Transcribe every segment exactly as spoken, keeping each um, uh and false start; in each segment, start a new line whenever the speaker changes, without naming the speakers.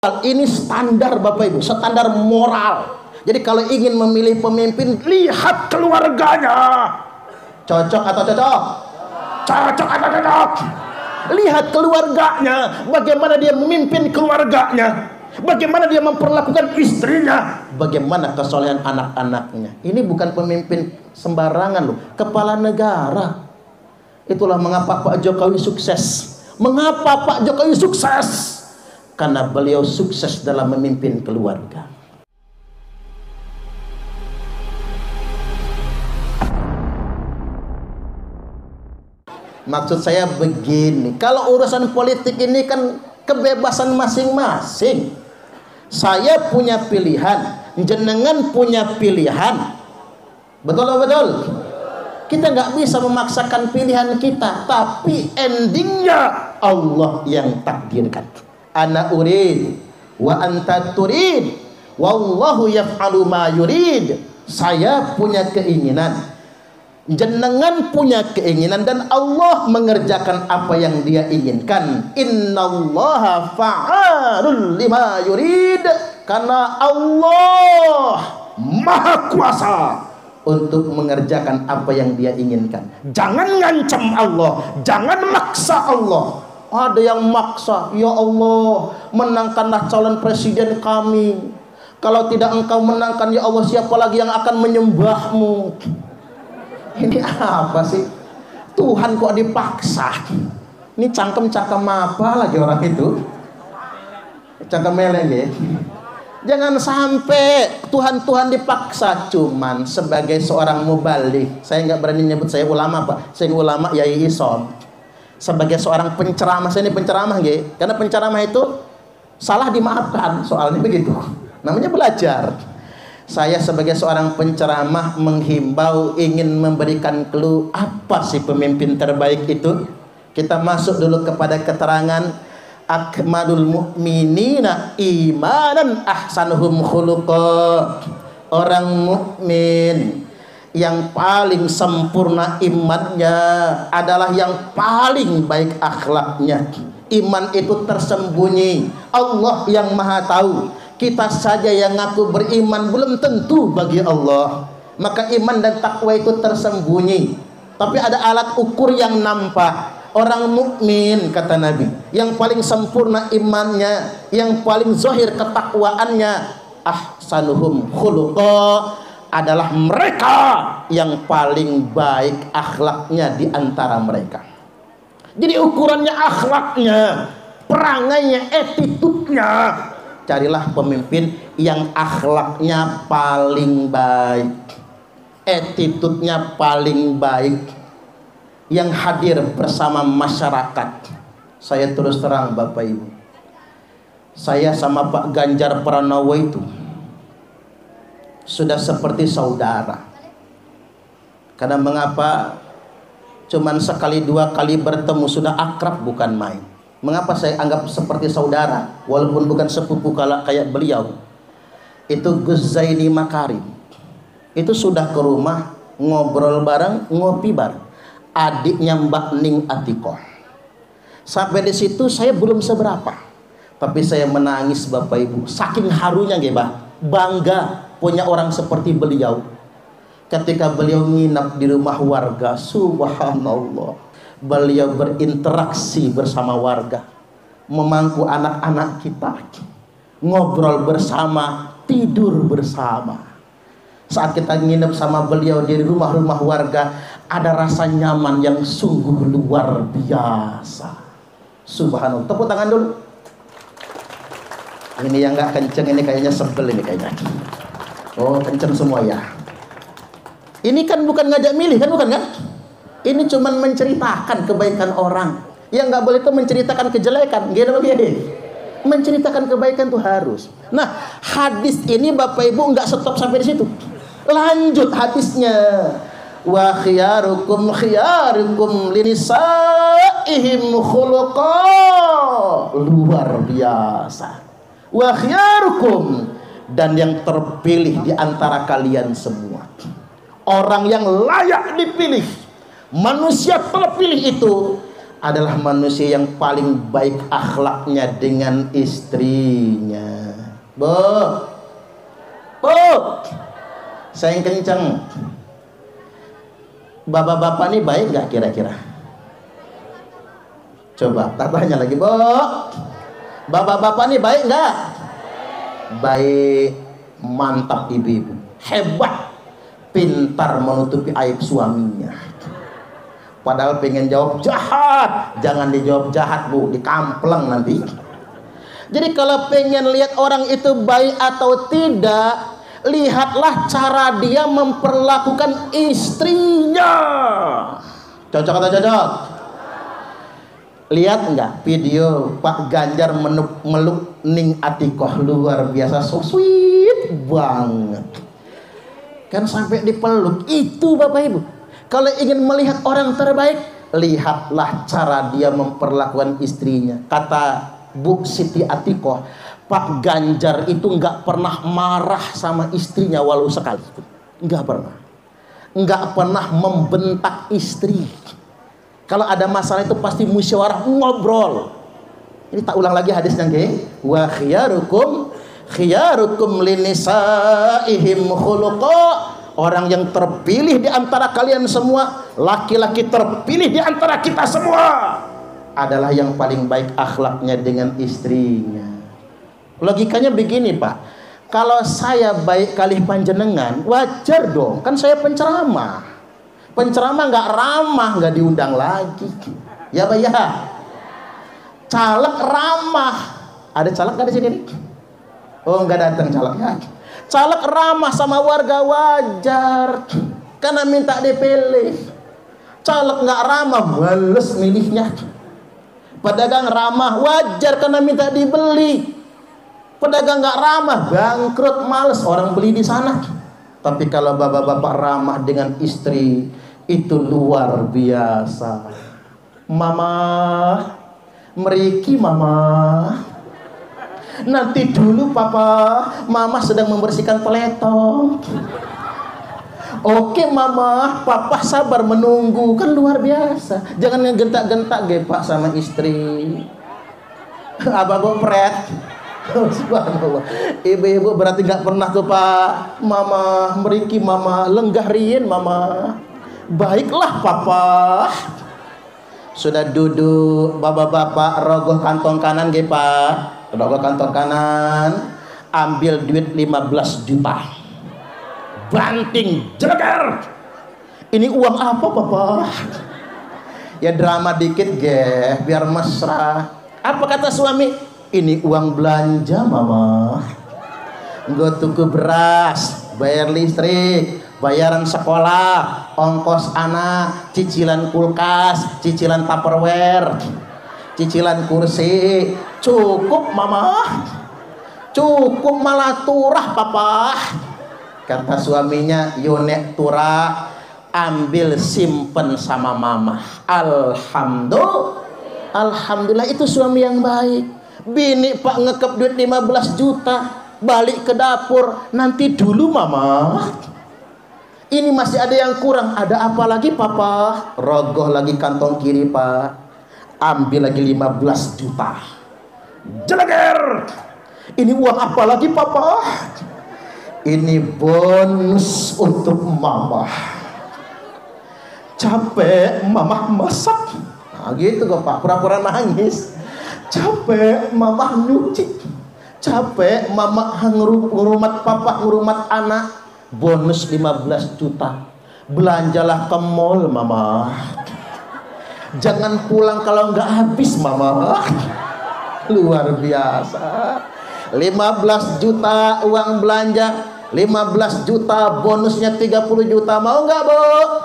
Ini standar Bapak Ibu, standar moral. Jadi kalau ingin memilih pemimpin, lihat keluarganya. Cocok atau cocok? Cocok atau cocok? Lihat keluarganya, bagaimana dia memimpin keluarganya, bagaimana dia memperlakukan istrinya, bagaimana kesolehan anak-anaknya. Ini bukan pemimpin sembarangan loh, kepala negara. Itulah mengapa Pak Jokowi sukses. Mengapa Pak Jokowi sukses? Karena beliau sukses dalam memimpin keluarga. Maksud saya begini, kalau urusan politik ini kan kebebasan masing-masing. Saya punya pilihan, jenengan punya pilihan. Betul betul? Kita nggak bisa memaksakan pilihan kita, tapi endingnya Allah yang takdirkan. Ana urid wa anta turid wallahu yaf'alu ma yurid. Saya punya keinginan, jenengan punya keinginan, dan Allah mengerjakan apa yang Dia inginkan. Innallaha fa'alul lima yurid. Karena Allah Maha Kuasa untuk mengerjakan apa yang Dia inginkan. Jangan ngancam Allah, jangan maksa Allah. Ada yang maksa, ya Allah, menangkanlah calon presiden kami. Kalau tidak Engkau menangkan, ya Allah, siapa lagi yang akan menyembahmu? Ini apa sih? Tuhan kok dipaksa? Ini cangkem-cangkem apa lagi orang itu? Cangkem meleng ya? Jangan sampai Tuhan-Tuhan dipaksa. Cuman sebagai seorang mubalik, saya nggak berani nyebut saya ulama Pak, saya ulama Yai Isom. Sebagai seorang penceramah, saya ini penceramah ya, karena penceramah itu salah dimaafkan, soalnya begitu. Namanya belajar. Saya sebagai seorang penceramah menghimbau, ingin memberikan clue apa sih pemimpin terbaik itu. Kita masuk dulu kepada keterangan akmalul mu'minina imanan ahsanuhum khuluqa. Orang mukmin yang paling sempurna imannya adalah yang paling baik akhlaknya. Iman itu tersembunyi, Allah yang Maha tahu. Kita saja yang ngaku beriman belum tentu bagi Allah. Maka iman dan takwa itu tersembunyi, tapi ada alat ukur yang nampak. Orang mukmin, kata Nabi, yang paling sempurna imannya, yang paling zahir ketakwaannya, ahsanuhum khuluqa, adalah mereka yang paling baik akhlaknya di antara mereka. Jadi ukurannya akhlaknya, perangainya, attitude-nya. Carilah pemimpin yang akhlaknya paling baik, attitude-nya paling baik, yang hadir bersama masyarakat. Saya terus terang Bapak Ibu, saya sama Pak Ganjar Pranowo itu sudah seperti saudara. Karena mengapa? Cuman sekali dua kali bertemu sudah akrab, bukan main. Mengapa saya anggap seperti saudara walaupun bukan sepupu kayak beliau? Itu Gus Zaini Makarim. Itu sudah ke rumah, ngobrol bareng, ngopi bareng. Adiknya Mbak Ning Atikoh. Sampai di situ saya belum seberapa, tapi saya menangis Bapak Ibu. Saking harunya nggih, Bah. Bangga punya orang seperti beliau. Ketika beliau nginap di rumah warga, subhanallah, beliau berinteraksi bersama warga, memangku anak-anak kita, ngobrol bersama, tidur bersama. Saat kita nginep sama beliau di rumah-rumah warga, ada rasa nyaman yang sungguh luar biasa. Subhanallah. Tepuk tangan dulu. Ini yang nggak kenceng, ini kayaknya sebel ini kayaknya. Oh, kenceng semua ya. Ini kan bukan ngajak milih kan, bukan kan? Ini cuman menceritakan kebaikan orang. Yang nggak boleh itu menceritakan kejelekan. Gini begini. Menceritakan kebaikan tuh harus. Nah, hadis ini Bapak Ibu nggak stop sampai di situ. Lanjut hadisnya. Wa khiyarukum khiyarukum linisaihim khuluqa. Luar biasa. Wa khiyarukum, dan yang terpilih di antara kalian semua, orang yang layak dipilih, manusia terpilih itu adalah manusia yang paling baik akhlaknya dengan istrinya. Bu, bu, saya yang kencang. Bapak-bapak ini baik nggak kira-kira? Coba tak tanya lagi, bu. Bapak-bapak ini baik nggak? Baik, mantap ibu-ibu, hebat, pintar menutupi aib suaminya. Padahal pengen jawab jahat, jangan dijawab jahat bu, dikampleng nanti. Jadi kalau pengen lihat orang itu baik atau tidak, lihatlah cara dia memperlakukan istrinya. Cocok atau cocok? Lihat enggak video Pak Ganjar meluk, meluk Ning Atikoh, luar biasa, so sweet banget. Kan sampai dipeluk. Itu Bapak Ibu. Kalau ingin melihat orang terbaik, lihatlah cara dia memperlakukan istrinya. Kata Bu Siti Atikoh, Pak Ganjar itu enggak pernah marah sama istrinya walau sekali. Enggak pernah. Enggak pernah membentak istri. Kalau ada masalah itu pasti musyawarah, ngobrol. Ini tak ulang lagi hadisnya, nggih. Wa khiyarukum khiyarukum linisaihim khuluqa. Orang yang terpilih di antara kalian semua, laki-laki terpilih di antara kita semua, adalah yang paling baik akhlaknya dengan istrinya. Logikanya begini, Pak. Kalau saya baik kali panjenengan, wajar dong, kan saya penceramah. Penceramah nggak ramah, nggak diundang lagi. Ya Pak ya. Caleg ramah. Ada caleg nggak di sini nih? Oh nggak datang caleg ya. Caleg ramah sama warga wajar, karena minta dipilih. Caleg nggak ramah, males milihnya. Pedagang ramah, wajar karena minta dibeli. Pedagang nggak ramah, bangkrut, males orang beli di sana. Tapi kalau bapak-bapak ramah dengan istri, itu luar biasa. Mama, meriki mama. Nanti dulu papa, mama sedang membersihkan peletong. Oke mama, papa sabar menunggu. Kan luar biasa. Jangan ngegentak-gentak ge Pak sama istri. Abah gopret. Subhanallah. Ibu-ibu berarti nggak pernah tuh Pak. Mama, meriki mama, lenggah rien mama. Baiklah papa. Sudah duduk bapak-bapak, rogoh kantong kanan ge Pak. Rogoh kantong kanan, ambil duit lima belas juta. Banting jeger. Ini uang apa papa? Ya drama dikit ge, biar mesra. Apa kata suami? Ini uang belanja mama. Gue tuku beras, bayar listrik, bayaran sekolah, ongkos anak, cicilan kulkas, cicilan tupperware, cicilan kursi. Cukup mama. Cukup malah turah papa. Kata suaminya, yonek turah, ambil simpen sama mama. Alhamdulillah. Alhamdulillah, itu suami yang baik. Bini Pak ngekep duit lima belas juta, balik ke dapur, nanti dulu mama. Ini masih ada yang kurang. Ada apa lagi papa? Rogoh lagi kantong kiri Pak, ambil lagi lima belas juta. Jeleger. Ini uang apa lagi papa? Ini bonus untuk mama. Capek mama masak. Nah, gitu kok Pak, pura-pura nangis. Capek mama nyuci, capek mama ngurumat papa, ngurumat anak. Bonus lima belas juta. Belanjalah ke mall mama. Jangan pulang kalau nggak habis mama. Luar biasa. lima belas juta uang belanja, lima belas juta bonusnya tiga puluh juta. Mau nggak Bu?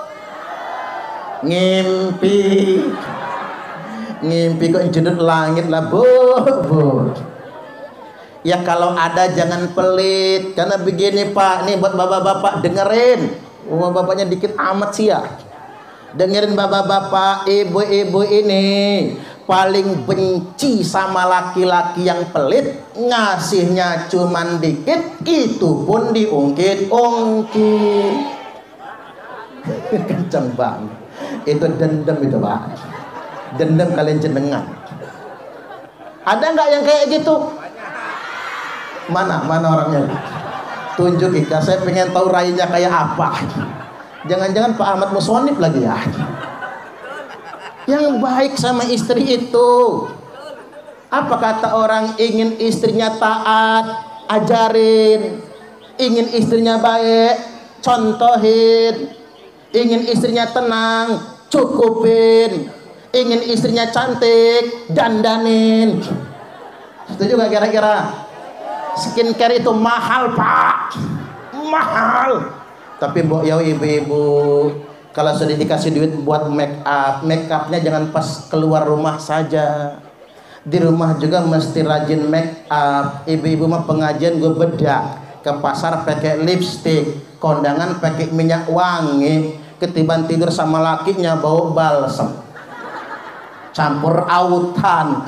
Ngimpi. Ngimpi kok judul langit lah Bu, Bu. Ya kalau ada jangan pelit. Karena begini Pak, nih buat bapak-bapak dengerin. Oh, bapaknya dikit amat sih ya. Dengerin bapak-bapak, ibu-ibu ini paling benci sama laki-laki yang pelit. Ngasihnya cuman dikit, itu pun diungkit-ungkit. Kenceng banget. Itu dendam itu Pak. Dendam kalian jenengan. Ada nggak yang kayak gitu? Mana mana orangnya? Tunjuk Ika, saya pengen tahu rainya kayak apa. Jangan-jangan Pak Ahmad Musonif lagi ya. Yang baik sama istri itu, apa kata orang, ingin istrinya taat, ajarin. Ingin istrinya baik, contohin. Ingin istrinya tenang, cukupin. Ingin istrinya cantik, dandanin. Setuju gak kira-kira? Skincare itu mahal Pak, mahal. Tapi mbok ya ibu-ibu, kalau sudah dikasih duit buat make up, make upnya jangan pas keluar rumah saja. Di rumah juga mesti rajin make up. Ibu-ibu mah pengajian gue bedak, ke pasar pakai lipstick, kondangan pakai minyak wangi, ketiban tidur sama lakinya bau balsam, campur autan.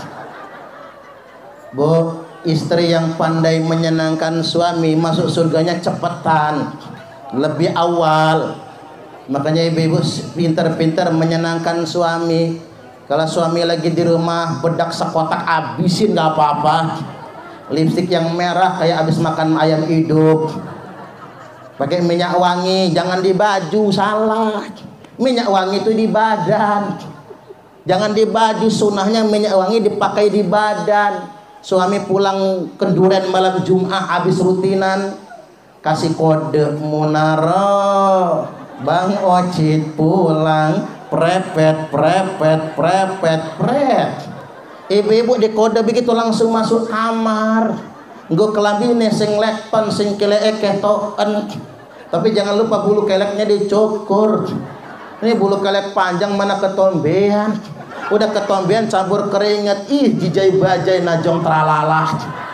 Bu, istri yang pandai menyenangkan suami masuk surganya cepetan, lebih awal. Makanya ibu-ibu pintar-pintar menyenangkan suami. Kalau suami lagi di rumah, bedak sekotak abisin nggak apa-apa. Lipstik yang merah kayak abis makan ayam hidup. Pakai minyak wangi, jangan di baju, salah. Minyak wangi itu di badan, jangan di baju. Sunahnya minyak wangi dipakai di badan. Suami pulang kenduren malam Jumat habis rutinan, kasih kode Munaro, Bang Ocit pulang, prepet prepet prepet pret. Ibu-ibu di kode begitu langsung masuk kamar. Nggo kelambine sing lekton sing keleke ketoken. Tapi jangan lupa bulu keleknya dicukur. Ini bulu kelek panjang mana ketombean. Udah ketombean campur keringat, ih jijai bajai najong tralala.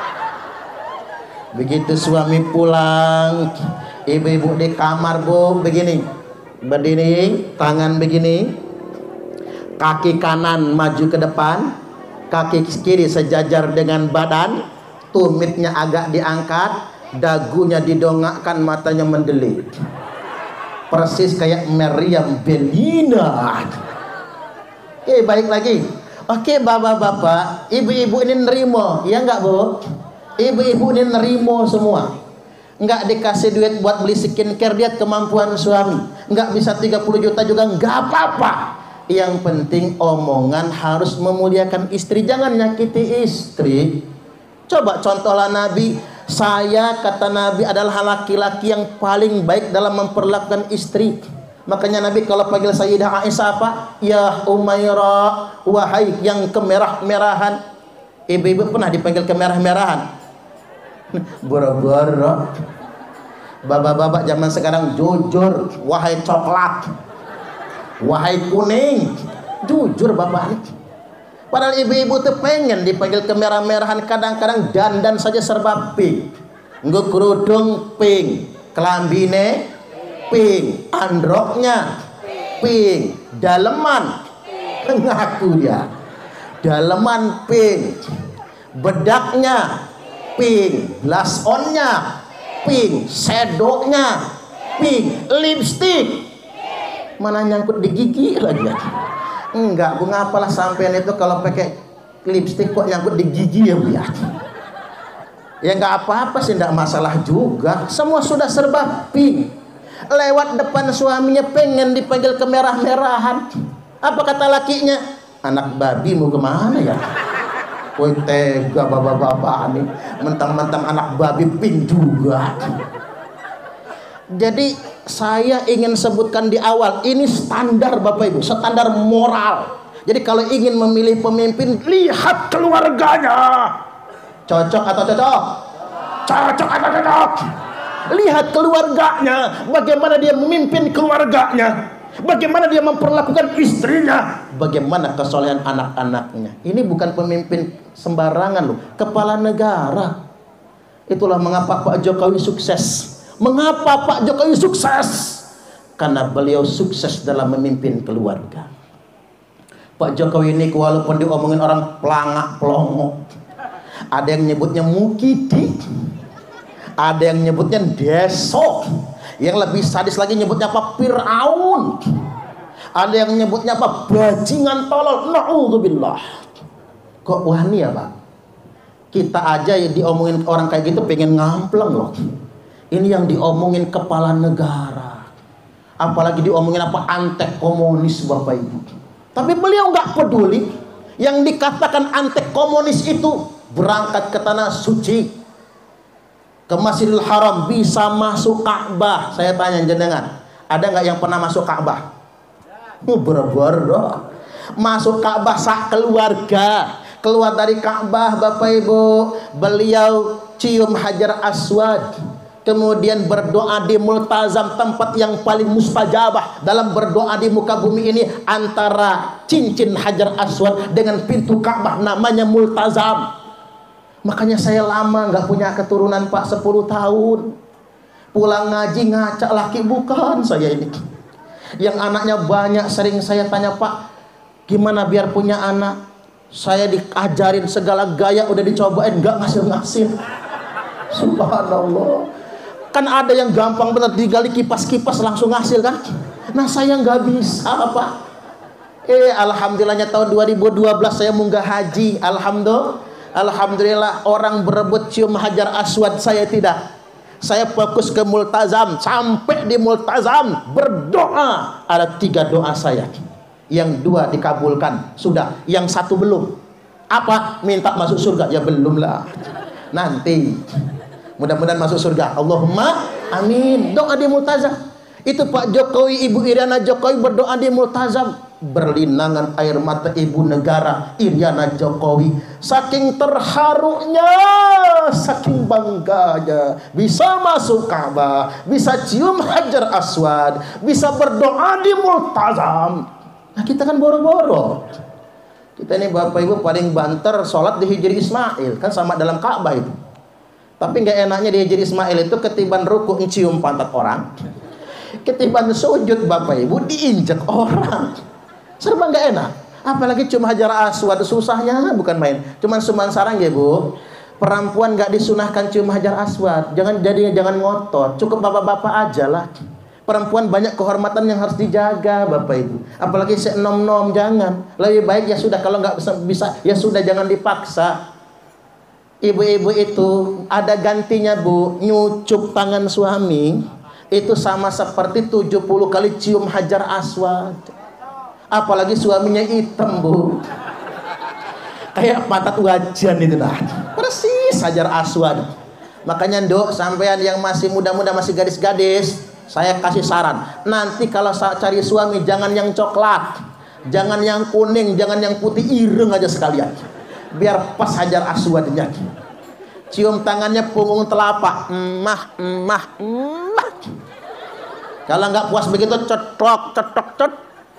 Begitu suami pulang, ibu-ibu di kamar bu begini, berdiri, tangan begini, kaki kanan maju ke depan, kaki kiri sejajar dengan badan, tumitnya agak diangkat, dagunya didongakkan, matanya mendelik, persis kayak Meriam Bellina. Oke, baik lagi. Oke, bapak-bapak, ibu-ibu ini nerimo, ya enggak bu? Ibu-ibu ini nerimo semua. Enggak dikasih duit buat beli skincare, dia kemampuan suami. Enggak bisa tiga puluh juta juga enggak apa-apa. Yang penting omongan harus memuliakan istri, jangan nyakiti istri. Coba contohlah Nabi. Saya, kata Nabi, adalah laki-laki yang paling baik dalam memperlakukan istri. Makanya Nabi kalau panggil Sayyidah Aisyah apa? Ya Umairah, wahai yang kemerah-merahan. Ibu-ibu pernah dipanggil kemerah-merahan? Boro-boro. Bapak-bapak zaman sekarang jujur, wahai coklat, wahai kuning. Jujur bapak. Padahal ibu-ibu tuh pengen dipanggil kemerah-merahan. Kadang-kadang dandan saja serba pink. Nggo kerudung pink, kelambine pink, androknya pink, daleman ngaku dia daleman pink, bedaknya pink, blush onnya pink, shadownya pink, lipstick mana nyangkut di gigi lagi. Enggak bu, ngapalah sampean itu kalau pakai lipstick kok nyangkut di gigi ya bu ya. Ya enggak apa-apa sih, enggak masalah juga, semua sudah serba pink. Lewat depan suaminya pengen dipanggil kemerah-merahan. Apa kata lakinya? Anak babi mau kemana ya? Woi tega bapak-bapak nih, mentang-mentang anak babi pink juga. Jadi saya ingin sebutkan di awal, ini standar bapak ibu, standar moral. Jadi kalau ingin memilih pemimpin, lihat keluarganya. Cocok atau cocok? Cocok atau cocok? Lihat keluarganya, bagaimana dia memimpin keluarganya, bagaimana dia memperlakukan istrinya, bagaimana kesolehan anak-anaknya. Ini bukan pemimpin sembarangan loh, kepala negara. Itulah mengapa Pak Jokowi sukses. Mengapa Pak Jokowi sukses? Karena beliau sukses dalam memimpin keluarga. Pak Jokowi ini walaupun diomongin orang pelangak pelongo, ada yang nyebutnya mukidi, ada yang nyebutnya desok, yang lebih sadis lagi nyebutnya apa? Fir'aun. Ada yang nyebutnya apa? Bajingan tolol. Na'udzubillah. Kok wani ya, Pak? Kita aja yang diomongin orang kayak gitu pengen ngampleng loh. Ini yang diomongin kepala negara. Apalagi diomongin apa? Antek komunis, Bapak Ibu. Tapi beliau nggak peduli. Yang dikatakan antek komunis itu berangkat ke tanah suci, ke Masjidil Haram, bisa masuk Ka'bah. Saya tanya jenengan, ada nggak yang pernah masuk Ka'bah? Ber-ber masuk Ka'bah sak keluarga. Keluar dari Ka'bah, Bapak Ibu, beliau cium Hajar Aswad, kemudian berdoa di Multazam, tempat yang paling mustajabah dalam berdoa di muka bumi ini, antara cincin Hajar Aswad dengan pintu Ka'bah, namanya Multazam. Makanya saya lama nggak punya keturunan, Pak, sepuluh tahun. Pulang ngaji ngacak laki, bukan saya ini. Yang anaknya banyak, sering saya tanya, Pak, gimana biar punya anak? Saya diajarin segala gaya, udah dicobain, nggak ngasil-ngasil. Subhanallah. Kan ada yang gampang bener, digali kipas-kipas langsung ngasil kan. Nah saya nggak bisa, Pak. Eh alhamdulillahnya tahun dua ribu dua belas saya munggah haji. Alhamdulillah. Alhamdulillah orang berebut cium Hajar Aswad, saya tidak. Saya fokus ke Multazam. Sampai di Multazam berdoa, ada tiga doa saya. Yang dua dikabulkan, sudah. Yang satu belum. Apa? Minta masuk surga. Ya belum lah. Nanti. Mudah-mudahan masuk surga. Allahumma amin. Doa di Multazam. Itu Pak Jokowi, Ibu Iriana Jokowi berdoa di Multazam. Berlinangan air mata ibu negara Iriana Jokowi. Saking terharunya, saking bangganya, bisa masuk Ka'bah, bisa cium Hajar Aswad, bisa berdoa di Multazam. Nah kita kan boro-boro. Kita ini Bapak Ibu paling banter sholat di Hijri Ismail, kan sama dalam Ka'bah itu. Tapi nggak enaknya di Hijri Ismail itu ketiban ruku cium pantat orang, ketiban sujud Bapak Ibu diinjak orang. Serba nggak enak. Apalagi cium Hajar Aswad, susahnya bukan main. Cuman suman sarang ya Bu, perempuan nggak disunahkan cium Hajar Aswad. Jangan jadi jangan ngotot, cukup bapak-bapak aja lah. Perempuan banyak kehormatan yang harus dijaga Bapak Ibu. Apalagi senom-nom, jangan. Lebih baik ya sudah, kalau nggak bisa, bisa ya sudah, jangan dipaksa. Ibu-ibu itu ada gantinya Bu, nyucup tangan suami itu sama seperti tujuh puluh kali cium Hajar Aswad. Apalagi suaminya hitam Bu, kayak patat wajan itu lah, persis Hajar Aswad. Makanya Nduk, sampean yang masih muda-muda, masih gadis-gadis, saya kasih saran, nanti kalau cari suami jangan yang coklat, jangan yang kuning, jangan yang putih, ireng aja sekalian, biar pas Hajar Aswadnya. Cium tangannya punggung telapak, emah, emah, emah. Kalau nggak puas begitu, cetok, cetok, cetok.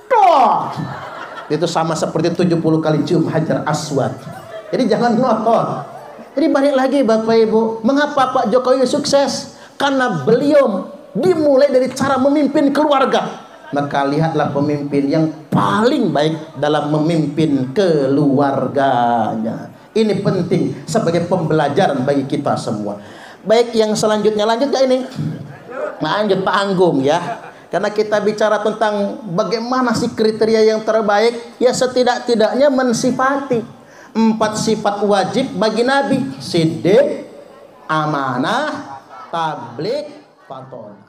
Itu sama seperti tujuh puluh kali cium Hajar Aswad. Jadi jangan ngotot. Jadi balik lagi Bapak Ibu, mengapa Pak Jokowi sukses? Karena beliau dimulai dari cara memimpin keluarga. Maka lihatlah pemimpin yang paling baik dalam memimpin keluarganya. Ini penting sebagai pembelajaran bagi kita semua. Baik, yang selanjutnya, lanjut gak ini? Lanjut Pak Anggung ya. Karena kita bicara tentang bagaimana sih kriteria yang terbaik, ya setidak-tidaknya mensifati empat sifat wajib bagi Nabi: siddiq, amanah, tabligh, faton.